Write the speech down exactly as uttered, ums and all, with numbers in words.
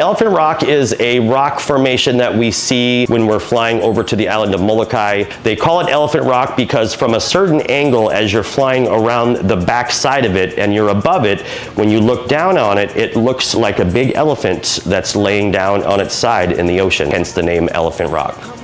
Elephant Rock is a rock formation that we see when we're flying over to the island of Molokai. They call it Elephant Rock because from a certain angle, as you're flying around the back side of it and you're above it, when you look down on it, it looks like a big elephant that's laying down on its side in the ocean, hence the name Elephant Rock.